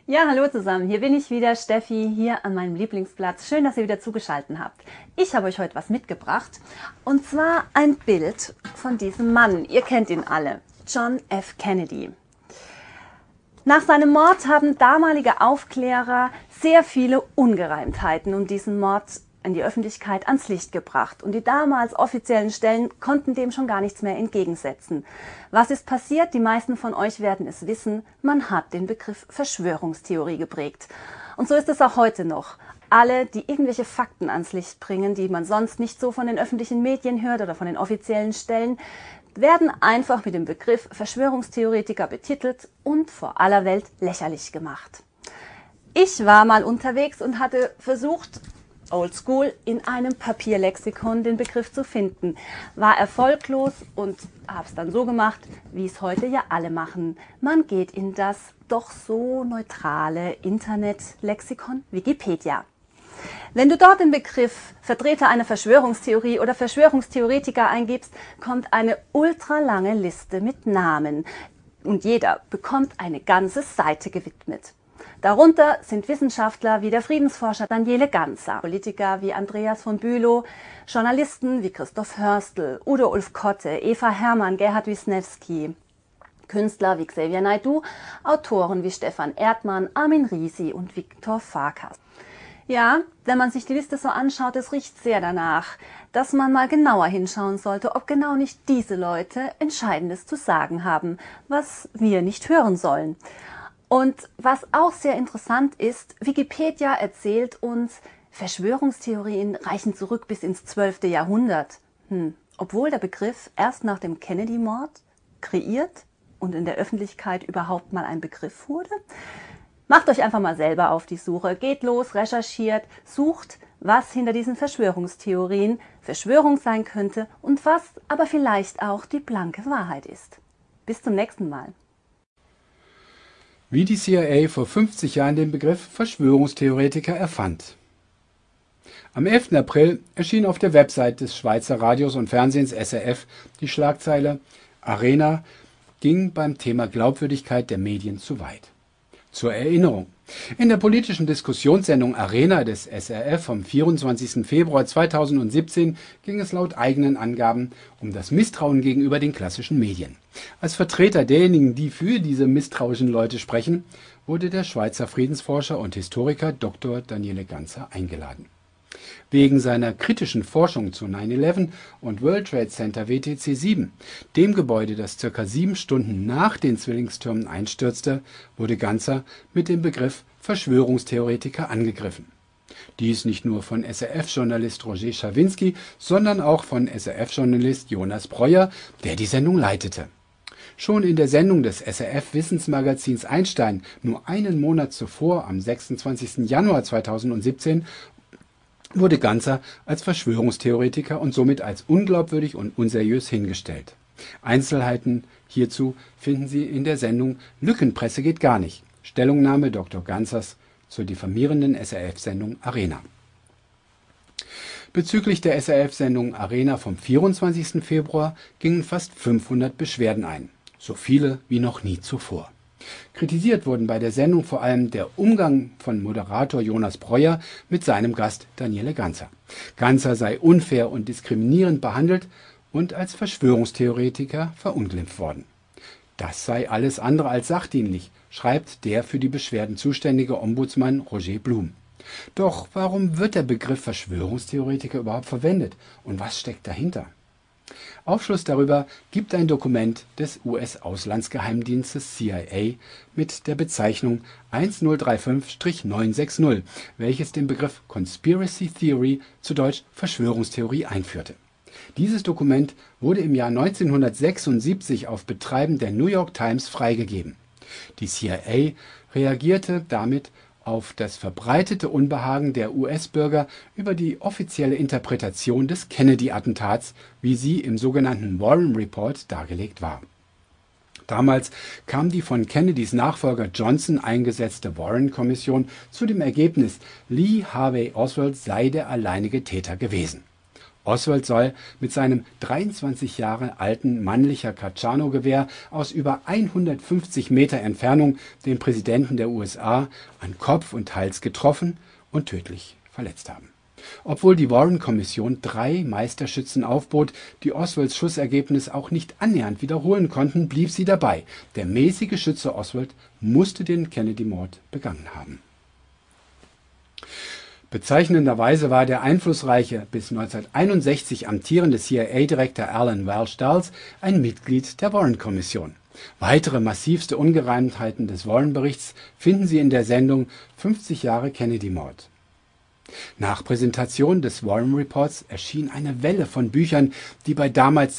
Ja, hallo zusammen, hier bin ich wieder, Steffi, hier an meinem Lieblingsplatz. Schön, dass ihr wieder zugeschaltet habt. Ich habe euch heute was mitgebracht, und zwar ein Bild von diesem Mann. Ihr kennt ihn alle, John F. Kennedy. Nach seinem Mord haben damalige Aufklärer sehr viele Ungereimtheiten um diesen Mord in die Öffentlichkeit ans Licht gebracht. Und die damals offiziellen Stellen konnten dem schon gar nichts mehr entgegensetzen. Was ist passiert? Die meisten von euch werden es wissen. Man hat den Begriff Verschwörungstheorie geprägt. Und so ist es auch heute noch. Alle, die irgendwelche Fakten ans Licht bringen, die man sonst nicht so von den öffentlichen Medien hört oder von den offiziellen Stellen, werden einfach mit dem Begriff Verschwörungstheoretiker betitelt und vor aller Welt lächerlich gemacht. Ich war mal unterwegs und hatte versucht, oldschool, in einem Papierlexikon den Begriff zu finden. War erfolglos und habe es dann so gemacht, wie es heute ja alle machen. Man geht in das doch so neutrale Internetlexikon Wikipedia. Wenn du dort den Begriff Vertreter einer Verschwörungstheorie oder Verschwörungstheoretiker eingibst, kommt eine ultralange Liste mit Namen. Und jeder bekommt eine ganze Seite gewidmet. Darunter sind Wissenschaftler wie der Friedensforscher Daniele Ganser, Politiker wie Andreas von Bülow, Journalisten wie Christoph Hörstel, Udo Ulfkotte, Eva Herrmann, Gerhard Wisniewski, Künstler wie Xavier Naidoo, Autoren wie Stefan Erdmann, Armin Risi und Viktor Farkas. Ja, wenn man sich die Liste so anschaut, es riecht sehr danach, dass man mal genauer hinschauen sollte, ob genau nicht diese Leute Entscheidendes zu sagen haben, was wir nicht hören sollen. Und was auch sehr interessant ist, Wikipedia erzählt uns, Verschwörungstheorien reichen zurück bis ins 12. Jahrhundert. Obwohl der Begriff erst nach dem Kennedy-Mord kreiert und in der Öffentlichkeit überhaupt mal ein Begriff wurde. Macht euch einfach mal selber auf die Suche, geht los, recherchiert, sucht, was hinter diesen Verschwörungstheorien Verschwörung sein könnte und was aber vielleicht auch die blanke Wahrheit ist. Bis zum nächsten Mal. Wie die CIA vor 50 Jahren den Begriff Verschwörungstheoretiker erfand. Am 11. April erschien auf der Website des Schweizer Radios und Fernsehens SRF die Schlagzeile „Arena ging beim Thema Glaubwürdigkeit der Medien zu weit“. Zur Erinnerung: In der politischen Diskussionssendung Arena des SRF vom 24. Februar 2017 ging es laut eigenen Angaben um das Misstrauen gegenüber den klassischen Medien. Als Vertreter derjenigen, die für diese misstrauischen Leute sprechen, wurde der Schweizer Friedensforscher und Historiker Dr. Daniele Ganser eingeladen. Wegen seiner kritischen Forschung zu 9/11 und World Trade Center WTC 7, dem Gebäude, das ca. 7 Stunden nach den Zwillingstürmen einstürzte, wurde Ganser mit dem Begriff Verschwörungstheoretiker angegriffen. Dies nicht nur von SRF-Journalist Roger Schawinski, sondern auch von SRF-Journalist Jonas Breuer, der die Sendung leitete. Schon in der Sendung des SRF-Wissensmagazins Einstein nur einen Monat zuvor, am 26. Januar 2017, wurde Ganser als Verschwörungstheoretiker und somit als unglaubwürdig und unseriös hingestellt. Einzelheiten hierzu finden Sie in der Sendung Lückenpresse geht gar nicht. Stellungnahme Dr. Gansers zur diffamierenden SRF-Sendung Arena. Bezüglich der SRF-Sendung Arena vom 24. Februar gingen fast 500 Beschwerden ein, so viele wie noch nie zuvor. Kritisiert wurden bei der Sendung vor allem der Umgang von Moderator Jonas Breuer mit seinem Gast Daniele Ganser. Ganser sei unfair und diskriminierend behandelt und als Verschwörungstheoretiker verunglimpft worden. Das sei alles andere als sachdienlich, schreibt der für die Beschwerden zuständige Ombudsmann Roger Blum. Doch warum wird der Begriff Verschwörungstheoretiker überhaupt verwendet und was steckt dahinter? Aufschluss darüber gibt ein Dokument des US-Auslandsgeheimdienstes CIA mit der Bezeichnung 1035-960, welches den Begriff Conspiracy Theory, zu Deutsch Verschwörungstheorie, einführte. Dieses Dokument wurde im Jahr 1976 auf Betreiben der New York Times freigegeben. Die CIA reagierte damit auf das verbreitete Unbehagen der US-Bürger über die offizielle Interpretation des Kennedy-Attentats, wie sie im sogenannten Warren Report dargelegt war. Damals kam die von Kennedys Nachfolger Johnson eingesetzte Warren-Kommission zu dem Ergebnis, Lee Harvey Oswald sei der alleinige Täter gewesen. Oswald soll mit seinem 23 Jahre alten männlicher Carcano-Gewehr aus über 150 Meter Entfernung den Präsidenten der USA an Kopf und Hals getroffen und tödlich verletzt haben. Obwohl die Warren-Kommission 3 Meisterschützen aufbot, die Oswalds Schussergebnis auch nicht annähernd wiederholen konnten, blieb sie dabei. Der mäßige Schütze Oswald musste den Kennedy-Mord begangen haben. Bezeichnenderweise war der einflussreiche, bis 1961 amtierende CIA-Direktor Alan Welch Dulles ein Mitglied der Warren-Kommission. Weitere massivste Ungereimtheiten des Warren-Berichts finden Sie in der Sendung 50 Jahre Kennedy-Mord. Nach Präsentation des Warren Reports erschien eine Welle von Büchern, die bei damals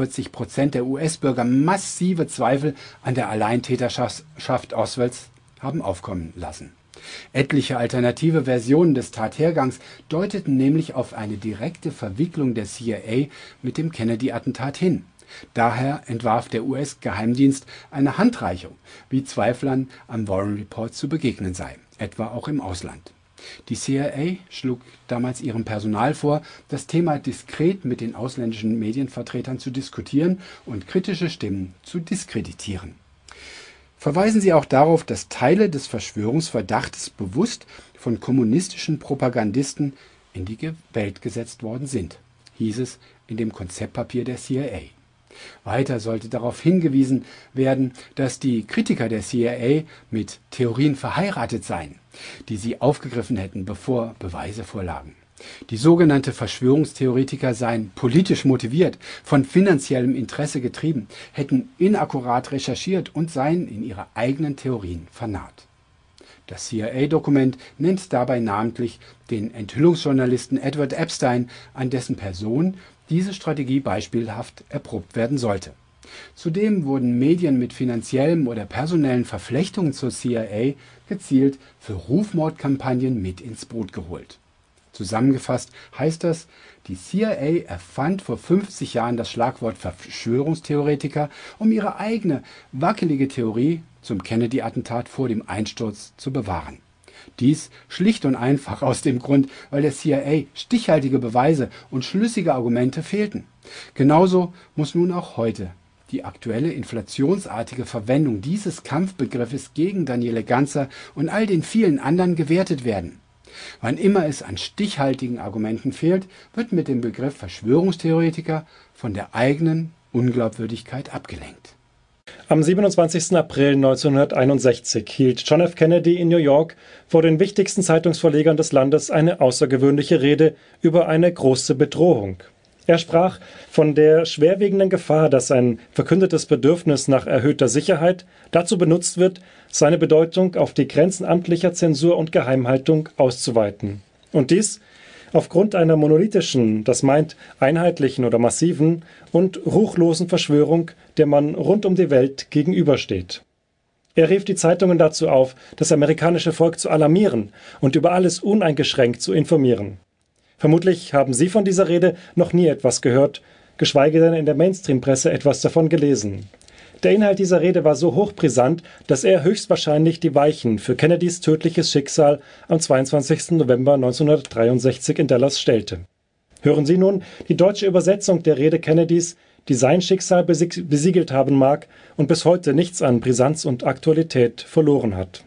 46% der US-Bürger massive Zweifel an der Alleintäterschaft Oswalds haben aufkommen lassen. Etliche alternative Versionen des Tathergangs deuteten nämlich auf eine direkte Verwicklung der CIA mit dem Kennedy-Attentat hin. Daher entwarf der US-Geheimdienst eine Handreichung, wie Zweiflern am Warren Report zu begegnen sei, etwa auch im Ausland. Die CIA schlug damals ihrem Personal vor, das Thema diskret mit den ausländischen Medienvertretern zu diskutieren und kritische Stimmen zu diskreditieren. Verweisen Sie auch darauf, dass Teile des Verschwörungsverdachtes bewusst von kommunistischen Propagandisten in die Welt gesetzt worden sind, hieß es in dem Konzeptpapier der CIA. Weiter sollte darauf hingewiesen werden, dass die Kritiker der CIA mit Theorien verheiratet seien, die sie aufgegriffen hätten, bevor Beweise vorlagen. Die sogenannten Verschwörungstheoretiker seien politisch motiviert, von finanziellem Interesse getrieben, hätten inakkurat recherchiert und seien in ihre eigenen Theorien vernarrt. Das CIA-Dokument nennt dabei namentlich den Enthüllungsjournalisten Edward Epstein, an dessen Person diese Strategie beispielhaft erprobt werden sollte. Zudem wurden Medien mit finanziellen oder personellen Verflechtungen zur CIA gezielt für Rufmordkampagnen mit ins Boot geholt. Zusammengefasst heißt das, die CIA erfand vor 50 Jahren das Schlagwort Verschwörungstheoretiker, um ihre eigene wackelige Theorie zum Kennedy-Attentat vor dem Einsturz zu bewahren. Dies schlicht und einfach aus dem Grund, weil der CIA stichhaltige Beweise und schlüssige Argumente fehlten. Genauso muss nun auch heute die aktuelle inflationsartige Verwendung dieses Kampfbegriffes gegen Daniele Ganser und all den vielen anderen gewertet werden. Wann immer es an stichhaltigen Argumenten fehlt, wird mit dem Begriff Verschwörungstheoretiker von der eigenen Unglaubwürdigkeit abgelenkt. Am 27. April 1961 hielt John F. Kennedy in New York vor den wichtigsten Zeitungsverlegern des Landes eine außergewöhnliche Rede über eine große Bedrohung. Er sprach von der schwerwiegenden Gefahr, dass ein verkündetes Bedürfnis nach erhöhter Sicherheit dazu benutzt wird, seine Bedeutung auf die Grenzen amtlicher Zensur und Geheimhaltung auszuweiten. Und dies aufgrund einer monolithischen, das meint einheitlichen oder massiven und ruchlosen Verschwörung, der man rund um die Welt gegenübersteht. Er rief die Zeitungen dazu auf, das amerikanische Volk zu alarmieren und über alles uneingeschränkt zu informieren. Vermutlich haben Sie von dieser Rede noch nie etwas gehört, geschweige denn in der Mainstream-Presse etwas davon gelesen. Der Inhalt dieser Rede war so hochbrisant, dass er höchstwahrscheinlich die Weichen für Kennedys tödliches Schicksal am 22. November 1963 in Dallas stellte. Hören Sie nun die deutsche Übersetzung der Rede Kennedys, die sein Schicksal besiegelt haben mag und bis heute nichts an Brisanz und Aktualität verloren hat.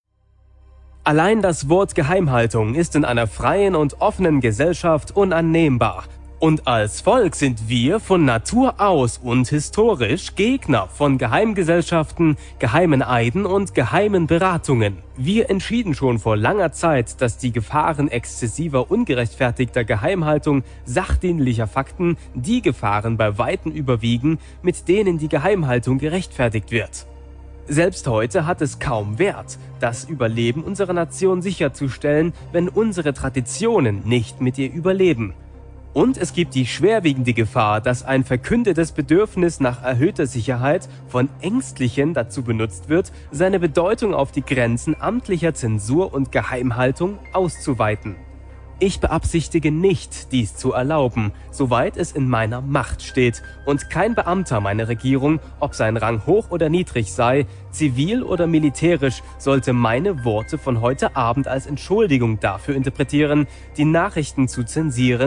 Allein das Wort Geheimhaltung ist in einer freien und offenen Gesellschaft unannehmbar. Und als Volk sind wir von Natur aus und historisch Gegner von Geheimgesellschaften, geheimen Eiden und geheimen Beratungen. Wir entschieden schon vor langer Zeit, dass die Gefahren exzessiver, ungerechtfertigter Geheimhaltung sachdienlicher Fakten die Gefahren bei Weitem überwiegen, mit denen die Geheimhaltung gerechtfertigt wird. Selbst heute hat es kaum Wert, das Überleben unserer Nation sicherzustellen, wenn unsere Traditionen nicht mit ihr überleben. Und es gibt die schwerwiegende Gefahr, dass ein verkündetes Bedürfnis nach erhöhter Sicherheit von Ängstlichen dazu benutzt wird, seine Bedeutung auf die Grenzen amtlicher Zensur und Geheimhaltung auszuweiten. Ich beabsichtige nicht, dies zu erlauben, soweit es in meiner Macht steht, und kein Beamter meiner Regierung, ob sein Rang hoch oder niedrig sei, zivil oder militärisch, sollte meine Worte von heute Abend als Entschuldigung dafür interpretieren, die Nachrichten zu zensieren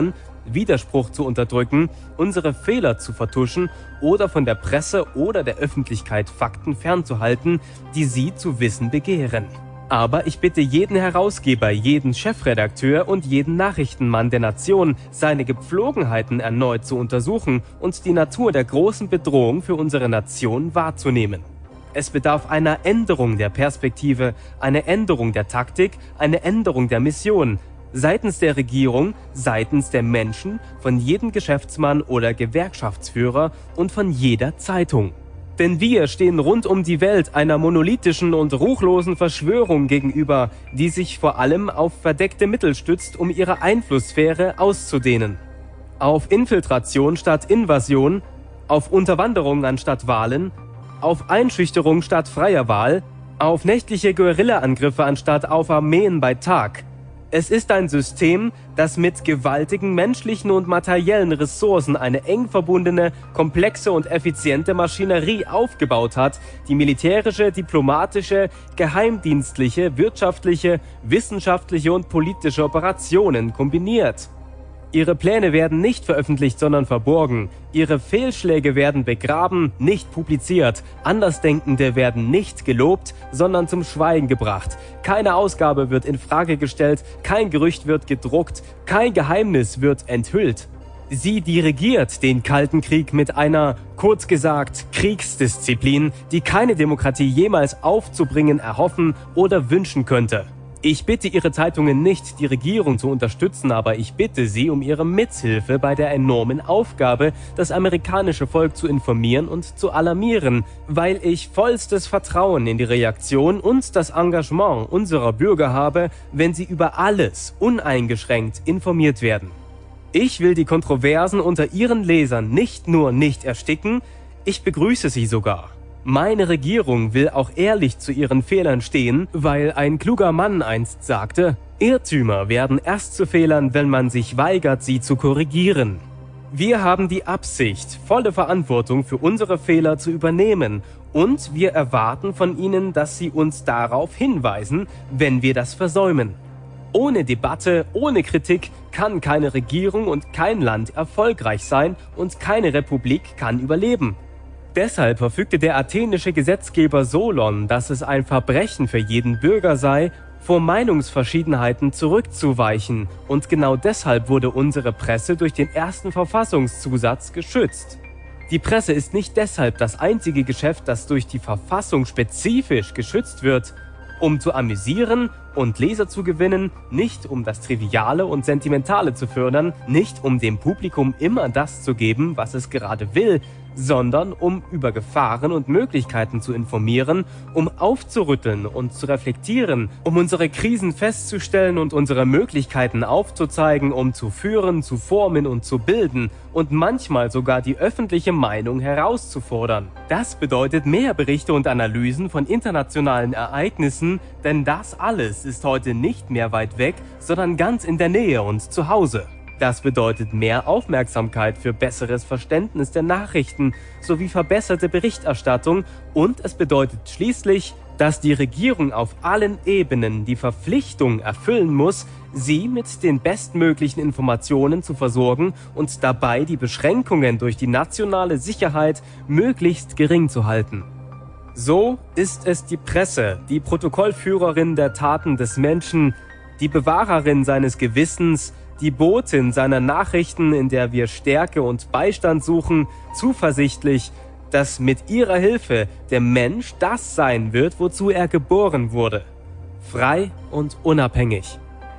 Widerspruch zu unterdrücken, unsere Fehler zu vertuschen oder von der Presse oder der Öffentlichkeit Fakten fernzuhalten, die sie zu wissen begehren. Aber ich bitte jeden Herausgeber, jeden Chefredakteur und jeden Nachrichtenmann der Nation, seine Gepflogenheiten erneut zu untersuchen und die Natur der großen Bedrohung für unsere Nation wahrzunehmen. Es bedarf einer Änderung der Perspektive, einer Änderung der Taktik, einer Änderung der Mission, seitens der Regierung, seitens der Menschen, von jedem Geschäftsmann oder Gewerkschaftsführer und von jeder Zeitung. Denn wir stehen rund um die Welt einer monolithischen und ruchlosen Verschwörung gegenüber, die sich vor allem auf verdeckte Mittel stützt, um ihre Einflusssphäre auszudehnen. Auf Infiltration statt Invasion, auf Unterwanderung anstatt Wahlen, auf Einschüchterung statt freier Wahl, auf nächtliche Guerilla-Angriffe anstatt auf Armeen bei Tag. Es ist ein System, das mit gewaltigen menschlichen und materiellen Ressourcen eine eng verbundene, komplexe und effiziente Maschinerie aufgebaut hat, die militärische, diplomatische, geheimdienstliche, wirtschaftliche, wissenschaftliche und politische Operationen kombiniert. Ihre Pläne werden nicht veröffentlicht, sondern verborgen. Ihre Fehlschläge werden begraben, nicht publiziert. Andersdenkende werden nicht gelobt, sondern zum Schweigen gebracht. Keine Ausgabe wird in Frage gestellt, kein Gerücht wird gedruckt, kein Geheimnis wird enthüllt. Sie dirigiert den Kalten Krieg mit einer, kurz gesagt, Kriegsdisziplin, die keine Demokratie jemals aufzubringen erhoffen oder wünschen könnte. Ich bitte Ihre Zeitungen nicht, die Regierung zu unterstützen, aber ich bitte Sie um Ihre Mithilfe bei der enormen Aufgabe, das amerikanische Volk zu informieren und zu alarmieren, weil ich vollstes Vertrauen in die Reaktion und das Engagement unserer Bürger habe, wenn sie über alles uneingeschränkt informiert werden. Ich will die Kontroversen unter Ihren Lesern nicht nur nicht ersticken, ich begrüße sie sogar. Meine Regierung will auch ehrlich zu ihren Fehlern stehen, weil ein kluger Mann einst sagte, Irrtümer werden erst zu Fehlern, wenn man sich weigert, sie zu korrigieren. Wir haben die Absicht, volle Verantwortung für unsere Fehler zu übernehmen und wir erwarten von Ihnen, dass Sie uns darauf hinweisen, wenn wir das versäumen. Ohne Debatte, ohne Kritik kann keine Regierung und kein Land erfolgreich sein und keine Republik kann überleben. Deshalb verfügte der athenische Gesetzgeber Solon, dass es ein Verbrechen für jeden Bürger sei, vor Meinungsverschiedenheiten zurückzuweichen, und genau deshalb wurde unsere Presse durch den ersten Verfassungszusatz geschützt. Die Presse ist nicht deshalb das einzige Geschäft, das durch die Verfassung spezifisch geschützt wird, um zu amüsieren und Leser zu gewinnen, nicht um das Triviale und Sentimentale zu fördern, nicht um dem Publikum immer das zu geben, was es gerade will, sondern um über Gefahren und Möglichkeiten zu informieren, um aufzurütteln und zu reflektieren, um unsere Krisen festzustellen und unsere Möglichkeiten aufzuzeigen, um zu führen, zu formen und zu bilden und manchmal sogar die öffentliche Meinung herauszufordern. Das bedeutet mehr Berichte und Analysen von internationalen Ereignissen, denn das alles ist heute nicht mehr weit weg, sondern ganz in der Nähe und zu Hause. Das bedeutet mehr Aufmerksamkeit für besseres Verständnis der Nachrichten sowie verbesserte Berichterstattung und es bedeutet schließlich, dass die Regierung auf allen Ebenen die Verpflichtung erfüllen muss, sie mit den bestmöglichen Informationen zu versorgen und dabei die Beschränkungen durch die nationale Sicherheit möglichst gering zu halten. So ist es die Presse, die Protokollführerin der Taten des Menschen, die Bewahrerin seines Gewissens, die Botin seiner Nachrichten, in der wir Stärke und Beistand suchen, zuversichtlich, dass mit ihrer Hilfe der Mensch das sein wird, wozu er geboren wurde. Frei und unabhängig.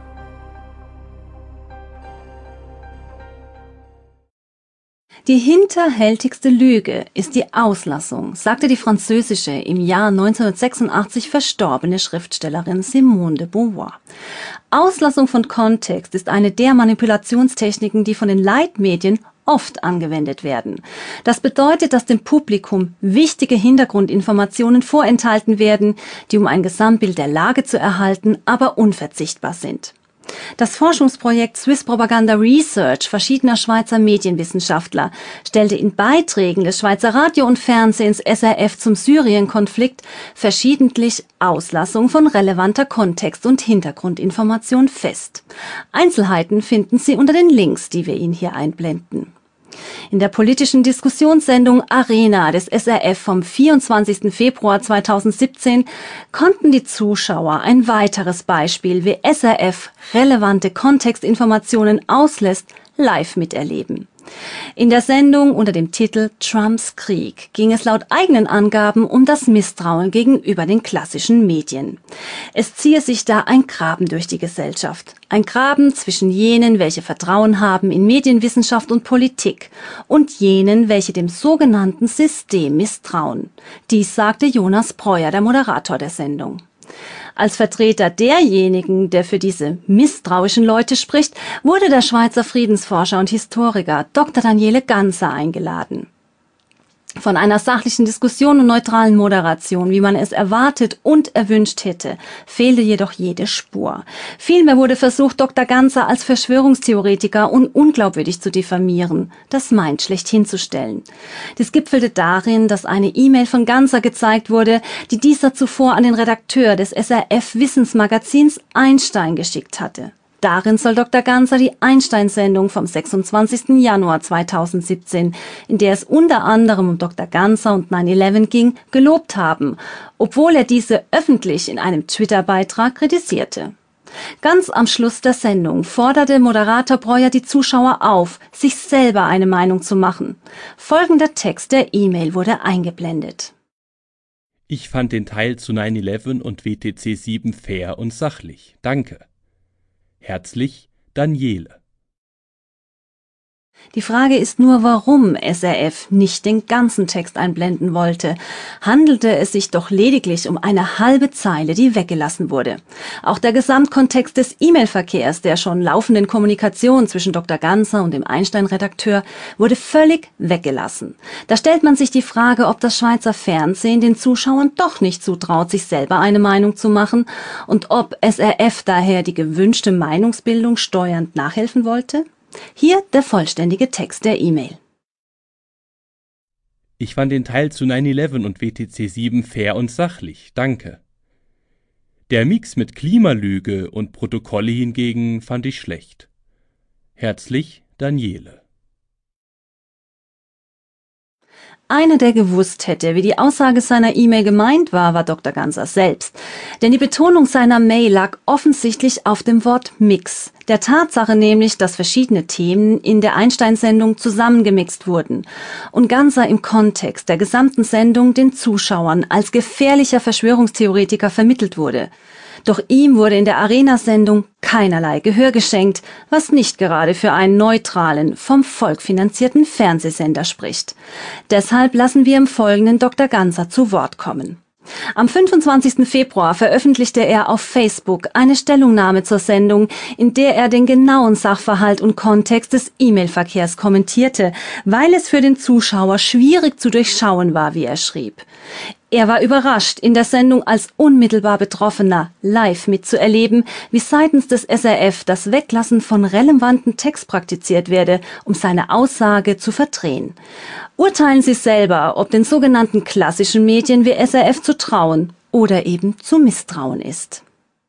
Die hinterhältigste Lüge ist die Auslassung, sagte die französische im Jahr 1986 verstorbene Schriftstellerin Simone de Beauvoir. Auslassung von Kontext ist eine der Manipulationstechniken, die von den Leitmedien oft angewendet werden. Das bedeutet, dass dem Publikum wichtige Hintergrundinformationen vorenthalten werden, die um ein Gesamtbild der Lage zu erhalten, aber unverzichtbar sind. Das Forschungsprojekt Swiss Propaganda Research verschiedener Schweizer Medienwissenschaftler stellte in Beiträgen des Schweizer Radio und Fernsehens SRF zum Syrien-Konflikt verschiedentlich Auslassung von relevanter Kontext- und Hintergrundinformation fest. Einzelheiten finden Sie unter den Links, die wir Ihnen hier einblenden. In der politischen Diskussionssendung Arena des SRF vom 24. Februar 2017 konnten die Zuschauer ein weiteres Beispiel, wie SRF relevante Kontextinformationen auslässt, live miterleben. In der Sendung unter dem Titel Trumps Krieg ging es laut eigenen Angaben um das Misstrauen gegenüber den klassischen Medien. Es ziehe sich da ein Graben durch die Gesellschaft. Ein Graben zwischen jenen, welche Vertrauen haben in Medienwissenschaft und Politik, und jenen, welche dem sogenannten System misstrauen. Dies sagte Jonas Breuer, der Moderator der Sendung. Als Vertreter derjenigen, der für diese misstrauischen Leute spricht, wurde der Schweizer Friedensforscher und Historiker Dr. Daniele Ganser eingeladen. Von einer sachlichen Diskussion und neutralen Moderation, wie man es erwartet und erwünscht hätte, fehlte jedoch jede Spur. Vielmehr wurde versucht, Dr. Ganser als Verschwörungstheoretiker und unglaubwürdig zu diffamieren, das meint schlecht hinzustellen. Dies gipfelte darin, dass eine E-Mail von Ganser gezeigt wurde, die dieser zuvor an den Redakteur des SRF-Wissensmagazins Einstein geschickt hatte. Darin soll Dr. Ganser die Einstein-Sendung vom 26. Januar 2017, in der es unter anderem um Dr. Ganser und 9/11 ging, gelobt haben, obwohl er diese öffentlich in einem Twitter-Beitrag kritisierte. Ganz am Schluss der Sendung forderte Moderator Breuer die Zuschauer auf, sich selber eine Meinung zu machen. Folgender Text der E-Mail wurde eingeblendet. Ich fand den Teil zu 9/11 und WTC 7 fair und sachlich. Danke. Herzlich, Daniele. Die Frage ist nur, warum SRF nicht den ganzen Text einblenden wollte. Handelte es sich doch lediglich um eine halbe Zeile, die weggelassen wurde. Auch der Gesamtkontext des E-Mail-Verkehrs, der schon laufenden Kommunikation zwischen Dr. Ganser und dem Einstein-Redakteur, wurde völlig weggelassen. Da stellt man sich die Frage, ob das Schweizer Fernsehen den Zuschauern doch nicht zutraut, sich selber eine Meinung zu machen und ob SRF daher die gewünschte Meinungsbildung steuernd nachhelfen wollte? Hier der vollständige Text der E-Mail. Ich fand den Teil zu 9/11 und WTC 7 fair und sachlich. Danke. Der Mix mit Klimalüge und Protokolle hingegen fand ich schlecht. Herzlich, Daniele. Einer, der gewusst hätte, wie die Aussage seiner E-Mail gemeint war Dr. Ganser selbst. Denn die Betonung seiner Mail lag offensichtlich auf dem Wort Mix. Der Tatsache nämlich, dass verschiedene Themen in der Einstein-Sendung zusammengemixt wurden und Ganser im Kontext der gesamten Sendung den Zuschauern als gefährlicher Verschwörungstheoretiker vermittelt wurde. Doch ihm wurde in der Arena-Sendung keinerlei Gehör geschenkt, was nicht gerade für einen neutralen, vom Volk finanzierten Fernsehsender spricht. Deshalb lassen wir im Folgenden Dr. Ganser zu Wort kommen. Am 25. Februar veröffentlichte er auf Facebook eine Stellungnahme zur Sendung, in der er den genauen Sachverhalt und Kontext des E-Mail-Verkehrs kommentierte, weil es für den Zuschauer schwierig zu durchschauen war, wie er schrieb. Er war überrascht, in der Sendung als unmittelbar Betroffener live mitzuerleben, wie seitens des SRF das Weglassen von relevanten Text praktiziert werde, um seine Aussage zu verdrehen. Urteilen Sie selber, ob den sogenannten klassischen Medien wie SRF zu trauen oder eben zu misstrauen ist.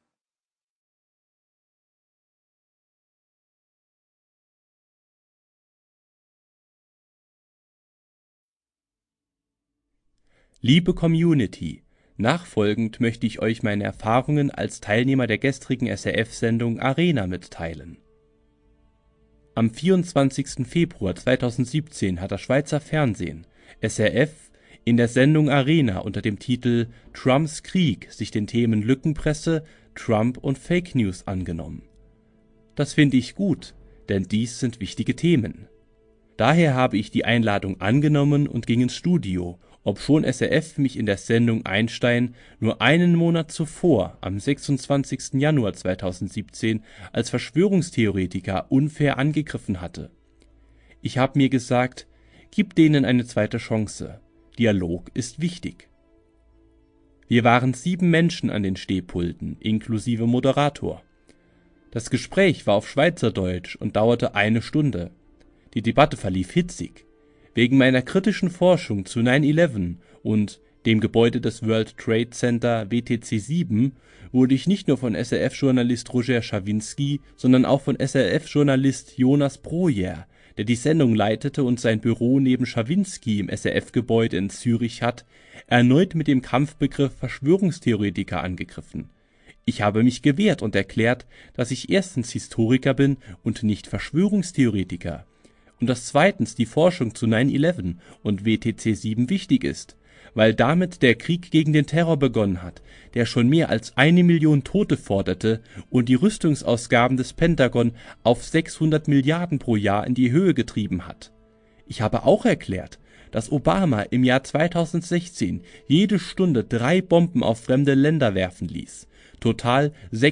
Liebe Community, nachfolgend möchte ich euch meine Erfahrungen als Teilnehmer der gestrigen SRF-Sendung Arena mitteilen. Am 24. Februar 2017 hat das Schweizer Fernsehen, SRF, in der Sendung Arena unter dem Titel Trumps Krieg sich den Themen Lückenpresse, Trump und Fake News angenommen. Das finde ich gut, denn dies sind wichtige Themen. Daher habe ich die Einladung angenommen und ging ins Studio, obschon SRF mich in der Sendung Einstein nur einen Monat zuvor, am 26. Januar 2017, als Verschwörungstheoretiker unfair angegriffen hatte. Ich habe mir gesagt, gib denen eine zweite Chance. Dialog ist wichtig. Wir waren 7 Menschen an den Stehpulten, inklusive Moderator. Das Gespräch war auf Schweizerdeutsch und dauerte 1 Stunde. Die Debatte verlief hitzig. Wegen meiner kritischen Forschung zu 9/11 und dem Gebäude des World Trade Center WTC 7 wurde ich nicht nur von SRF-Journalist Roger Schawinski, sondern auch von SRF-Journalist Jonas Breuer, der die Sendung leitete und sein Büro neben Schawinski im SRF-Gebäude in Zürich hat, erneut mit dem Kampfbegriff Verschwörungstheoretiker angegriffen. Ich habe mich gewehrt und erklärt, dass ich erstens Historiker bin und nicht Verschwörungstheoretiker und dass zweitens die Forschung zu 9/11 und WTC 7 wichtig ist, weil damit der Krieg gegen den Terror begonnen hat, der schon mehr als 1 Million Tote forderte und die Rüstungsausgaben des Pentagon auf 600 Milliarden pro Jahr in die Höhe getrieben hat. Ich habe auch erklärt, dass Obama im Jahr 2016 jede Stunde 3 Bomben auf fremde Länder werfen ließ, total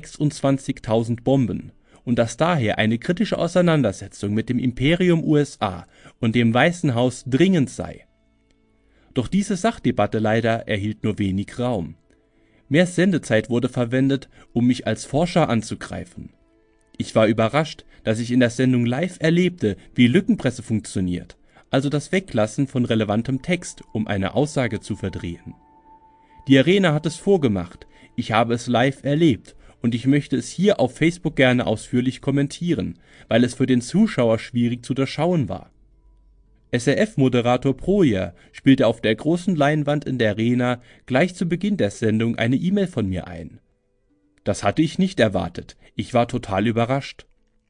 26.000 Bomben, und dass daher eine kritische Auseinandersetzung mit dem Imperium USA und dem Weißen Haus dringend sei. Doch diese Sachdebatte leider erhielt nur wenig Raum. Mehr Sendezeit wurde verwendet, um mich als Forscher anzugreifen. Ich war überrascht, dass ich in der Sendung live erlebte, wie Lückenpresse funktioniert, also das Weglassen von relevantem Text, um eine Aussage zu verdrehen. Die Arena hat es vorgemacht, ich habe es live erlebt und ich möchte es hier auf Facebook gerne ausführlich kommentieren, weil es für den Zuschauer schwierig zu durchschauen war. SRF-Moderator Breuer spielte auf der großen Leinwand in der Arena gleich zu Beginn der Sendung eine E-Mail von mir ein. Das hatte ich nicht erwartet, ich war total überrascht.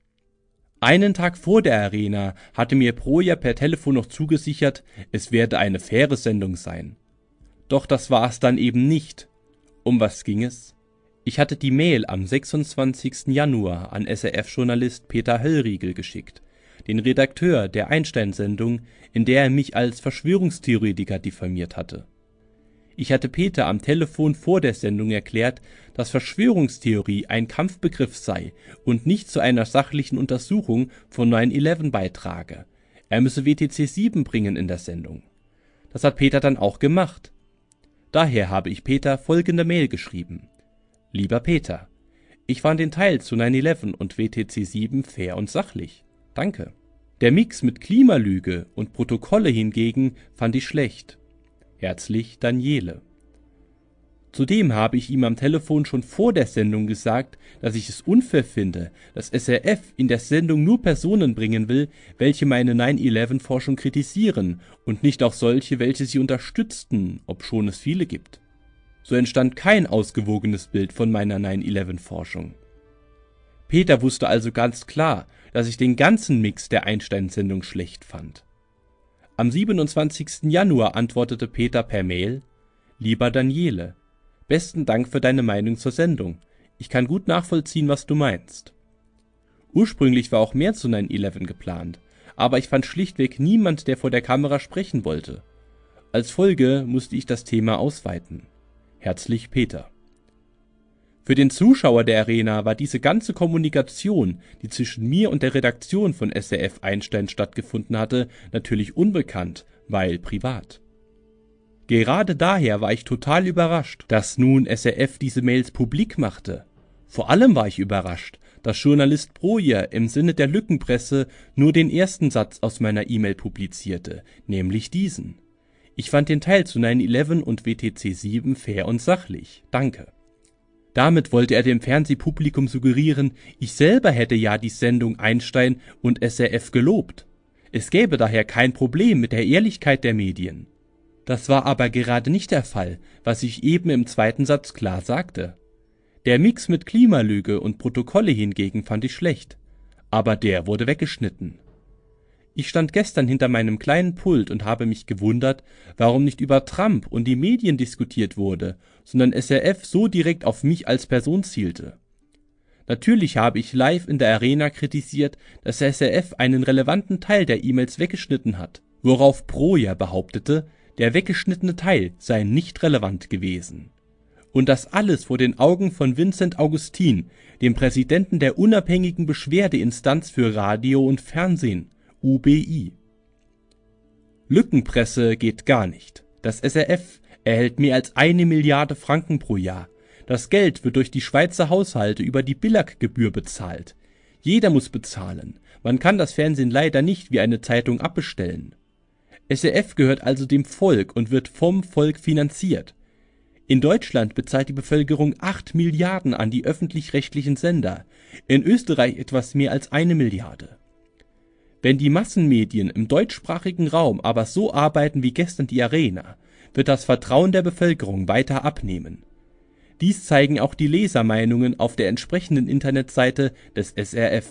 Einen Tag vor der Arena hatte mir Breuer per Telefon noch zugesichert, es werde eine faire Sendung sein. Doch das war es dann eben nicht. Um was ging es? Ich hatte die Mail am 26. Januar an SRF-Journalist Peter Höllriegel geschickt, den Redakteur der Einstein-Sendung, in der er mich als Verschwörungstheoretiker diffamiert hatte. Ich hatte Peter am Telefon vor der Sendung erklärt, dass Verschwörungstheorie ein Kampfbegriff sei und nicht zu einer sachlichen Untersuchung von 9/11 beitrage. Er müsse WTC 7 bringen in der Sendung. Das hat Peter dann auch gemacht. Daher habe ich Peter folgende Mail geschrieben. Lieber Peter, ich fand den Teil zu 9/11 und WTC 7 fair und sachlich. Danke. Der Mix mit Klimalüge und Protokolle hingegen fand ich schlecht. Herzlich, Daniele. Zudem habe ich ihm am Telefon schon vor der Sendung gesagt, dass ich es unfair finde, dass SRF in der Sendung nur Personen bringen will, welche meine 9/11-Forschung kritisieren und nicht auch solche, welche sie unterstützten, obschon es viele gibt. So entstand kein ausgewogenes Bild von meiner 9/11-Forschung. Peter wusste also ganz klar, dass ich den ganzen Mix der Einstein-Sendung schlecht fand. Am 27. Januar antwortete Peter per Mail: Lieber Daniele, besten Dank für deine Meinung zur Sendung. Ich kann gut nachvollziehen, was du meinst. Ursprünglich war auch mehr zu 9/11 geplant, aber ich fand schlichtweg niemand, der vor der Kamera sprechen wollte. Als Folge musste ich das Thema ausweiten. Herzlich, Peter. Für den Zuschauer der Arena war diese ganze Kommunikation, die zwischen mir und der Redaktion von SRF Einstein stattgefunden hatte, natürlich unbekannt, weil privat. Gerade daher war ich total überrascht, dass nun SRF diese Mails publik machte. Vor allem war ich überrascht, dass Journalist Breuer im Sinne der Lückenpresse nur den ersten Satz aus meiner E-Mail publizierte, nämlich diesen. Ich fand den Teil zu 9/11 und WTC 7 fair und sachlich. Danke. Damit wollte er dem Fernsehpublikum suggerieren, ich selber hätte ja die Sendung Einstein und SRF gelobt. Es gäbe daher kein Problem mit der Ehrlichkeit der Medien. Das war aber gerade nicht der Fall, was ich eben im zweiten Satz klar sagte. Der Mix mit Klimalüge und Protokolle hingegen fand ich schlecht, aber der wurde weggeschnitten. Ich stand gestern hinter meinem kleinen Pult und habe mich gewundert, warum nicht über Trump und die Medien diskutiert wurde, sondern SRF so direkt auf mich als Person zielte. Natürlich habe ich live in der Arena kritisiert, dass SRF einen relevanten Teil der E-Mails weggeschnitten hat, worauf Breuer behauptete, der weggeschnittene Teil sei nicht relevant gewesen. Und das alles vor den Augen von Vincent Augustin, dem Präsidenten der unabhängigen Beschwerdeinstanz für Radio und Fernsehen, UBI. Lückenpresse geht gar nicht. Das SRF erhält mehr als 1 Milliarde Franken pro Jahr. Das Geld wird durch die Schweizer Haushalte über die Billag-Gebühr bezahlt. Jeder muss bezahlen. Man kann das Fernsehen leider nicht wie eine Zeitung abbestellen. SRF gehört also dem Volk und wird vom Volk finanziert. In Deutschland bezahlt die Bevölkerung 8 Milliarden an die öffentlich-rechtlichen Sender, in Österreich etwas mehr als 1 Milliarde. Wenn die Massenmedien im deutschsprachigen Raum aber so arbeiten wie gestern die Arena, wird das Vertrauen der Bevölkerung weiter abnehmen. Dies zeigen auch die Lesermeinungen auf der entsprechenden Internetseite des SRF.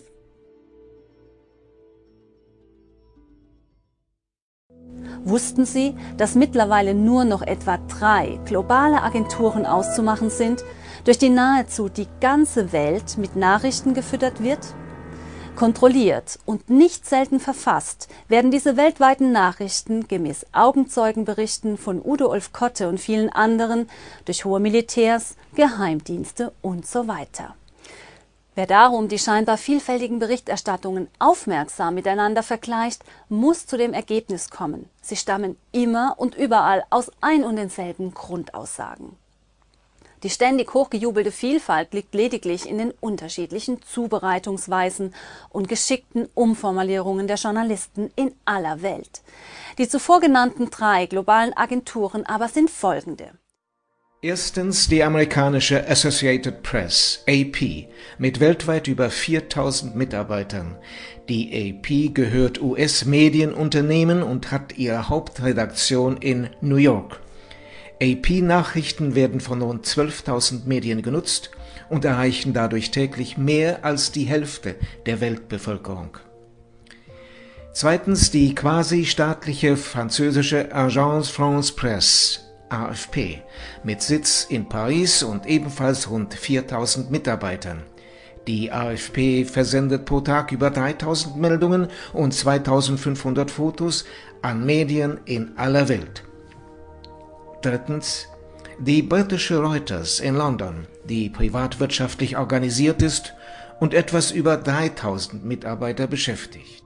Wussten Sie, dass mittlerweile nur noch etwa 3 globale Agenturen auszumachen sind, durch die nahezu die ganze Welt mit Nachrichten gefüttert wird? Kontrolliert und nicht selten verfasst werden diese weltweiten Nachrichten gemäß Augenzeugenberichten von Udo Olfkotte und vielen anderen durch hohe Militärs, Geheimdienste und so weiter. Wer darum die scheinbar vielfältigen Berichterstattungen aufmerksam miteinander vergleicht, muss zu dem Ergebnis kommen: Sie stammen immer und überall aus ein und denselben Grundaussagen. Die ständig hochgejubelte Vielfalt liegt lediglich in den unterschiedlichen Zubereitungsweisen und geschickten Umformulierungen der Journalisten in aller Welt. Die zuvor genannten 3 globalen Agenturen aber sind folgende. Erstens die amerikanische Associated Press, AP, mit weltweit über 4000 Mitarbeitern. Die AP gehört US-Medienunternehmen und hat ihre Hauptredaktion in New York. AP-Nachrichten werden von rund 12.000 Medien genutzt und erreichen dadurch täglich mehr als die Hälfte der Weltbevölkerung. Zweitens die quasi-staatliche französische Agence France Presse, AFP, mit Sitz in Paris und ebenfalls rund 4.000 Mitarbeitern. Die AFP versendet pro Tag über 3.000 Meldungen und 2.500 Fotos an Medien in aller Welt. Drittens die britische Reuters in London, die privatwirtschaftlich organisiert ist und etwas über 3.000 Mitarbeiter beschäftigt.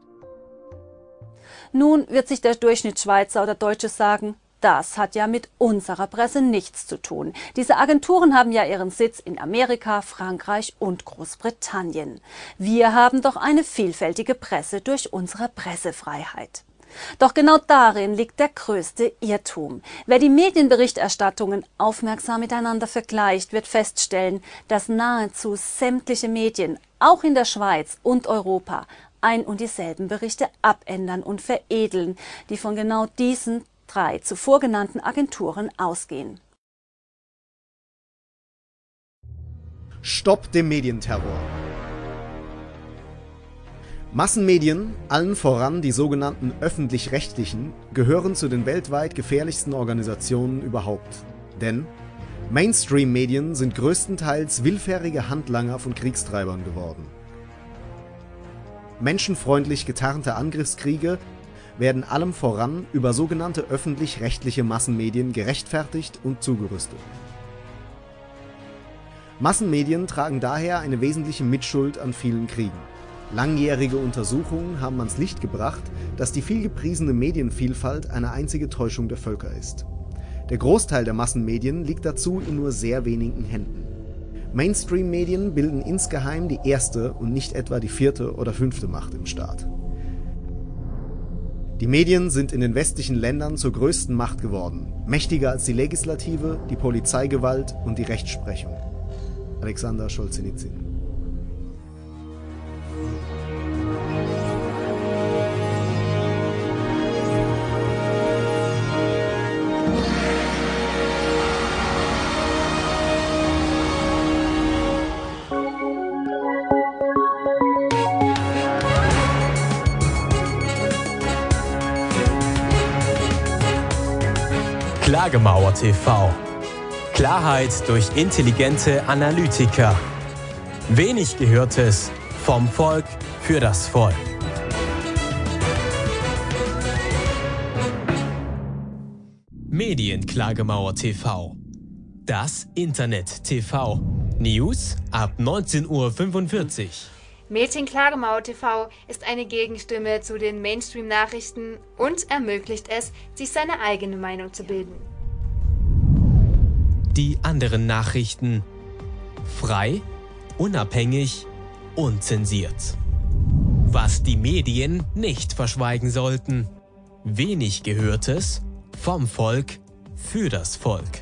Nun wird sich der Durchschnittsschweizer oder Deutsche sagen: Das hat ja mit unserer Presse nichts zu tun. Diese Agenturen haben ja ihren Sitz in Amerika, Frankreich und Großbritannien. Wir haben doch eine vielfältige Presse durch unsere Pressefreiheit. Doch genau darin liegt der größte Irrtum. Wer die Medienberichterstattungen aufmerksam miteinander vergleicht, wird feststellen, dass nahezu sämtliche Medien, auch in der Schweiz und Europa, ein und dieselben Berichte abändern und veredeln, die von genau diesen 3 zuvor genannten Agenturen ausgehen. Stopp dem Medienterror! Massenmedien, allen voran die sogenannten öffentlich-rechtlichen, gehören zu den weltweit gefährlichsten Organisationen überhaupt. Denn Mainstream-Medien sind größtenteils willfährige Handlanger von Kriegstreibern geworden. Menschenfreundlich getarnte Angriffskriege werden allem voran über sogenannte öffentlich-rechtliche Massenmedien gerechtfertigt und zugerüstet. Massenmedien tragen daher eine wesentliche Mitschuld an vielen Kriegen. Langjährige Untersuchungen haben ans Licht gebracht, dass die vielgepriesene Medienvielfalt eine einzige Täuschung der Völker ist. Der Großteil der Massenmedien liegt dazu in nur sehr wenigen Händen. Mainstream-Medien bilden insgeheim die erste und nicht etwa die 4. oder 5. Macht im Staat. Die Medien sind in den westlichen Ländern zur größten Macht geworden, mächtiger als die Legislative, die Polizeigewalt und die Rechtsprechung. Alexander Solzhenitsyn. Klagemauer TV. Klarheit durch intelligente Analytiker. Wenig Gehörtes vom Volk für das Volk. Medienklagemauer TV. Das Internet TV. News ab 19:45 Uhr. Medienklagemauer TV ist eine Gegenstimme zu den Mainstream-Nachrichten und ermöglicht es, sich seine eigene Meinung zu bilden. Die anderen Nachrichten Frei, unabhängig, unzensiert. Was die Medien nicht verschweigen sollten. Wenig Gehörtes vom Volk für das Volk.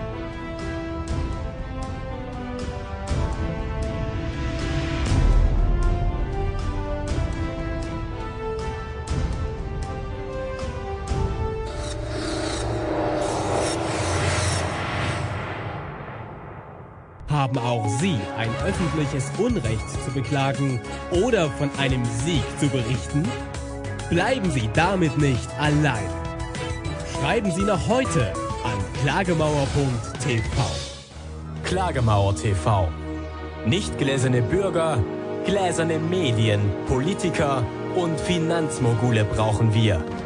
Haben auch Sie ein öffentliches Unrecht zu beklagen oder von einem Sieg zu berichten? Bleiben Sie damit nicht allein. Schreiben Sie noch heute an klagemauer.tv. Klagemauer TV. Nicht gläserne Bürger, gläserne Medien, Politiker und Finanzmogule brauchen wir.